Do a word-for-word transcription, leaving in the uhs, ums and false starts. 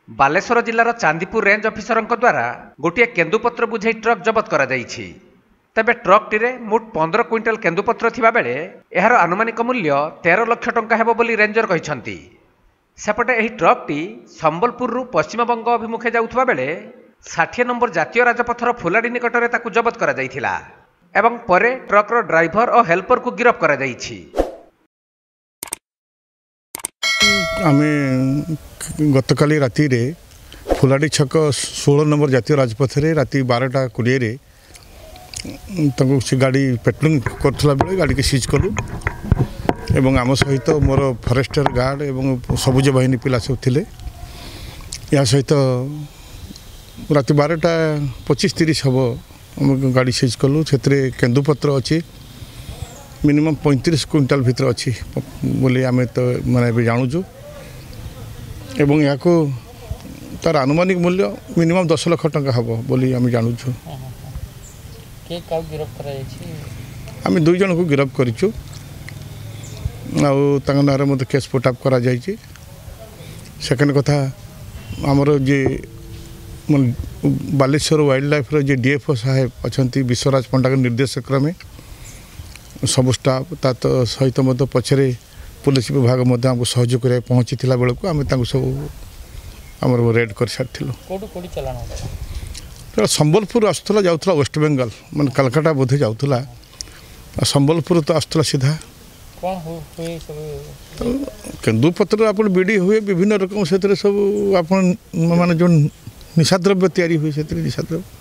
बालेश्वर जिलार Chandipur range officer द्वारा गोटे केन्दुपत्र बुझे ट्रक जबत करा जाइछि। तेबे ट्रक टीरे मोट पंद्रह क्विंटाल केन्दुपत्र थिबा बेले एहार आनुमानिक मूल्य तेरह लाख टंका हेबो बोली रेंजर कहिसंती। सेपटे एही ट्रक टी संबलपुर रु पश्चिम बंग अभिमुखे जाउथबा बेले षाठी नंबर जातीय राजपथर फुलाडी निकटरे ताकु जबत करा जाइथिला एवं परे ट्रक रो ड्राइवर और हेल्पर को गिरफ्त करा जाइछि। आमे गतकाली राति रे फुलाडी छक सोलह नंबर जातीय राजपथ रे राति बारटा कोड़े रे तको से गाड़ी पेट्रोलिंग करथला बेले गाड़ी के सीज कलु एवं आम सहित मोर फॉरेस्टर गार्ड एवं सबुज बाहिनी पिला सब थिले। या सहित राति बारटा पच्चीस तीस हम गाड़ी सीज कलु से केन्दुपत्र अच्छी मिनिमम पैंतीस क्विंटाल भीतर अच्छी बोली आम तो मैंने जानूँ एवं या तार आनुमानिक मूल्य मिनिमम दस लाख टंका हम बोली आम जानूँ। आम दुई जन को गिरफ्त करूँ आर मत केस पुटअप करा जाइए। सेकेंड कथा आमर जे बालेश्वर वाइल्ड लाइफ रो जे डीएफओ साहेब अच्छा विश्वराज पंडा के निर्देश क्रमे सब स्टाफ ता तो सहित मत पछरे पुलिस विभाग मध्य हमको सहयोग कर पहुँची बेलू आम सब आम रेड कर सारी संबलपुर आसला जाऊला वेस्ट बेंगल मान कलकाता बोधे जाऊला संबलपुर तो आसला सीधा तो केन्दुपत्र आप बीड़ी हुए विभिन्न रकम से सब आप माने जो निशाद्रव्य तैयारी हुए से निशाद्रव्य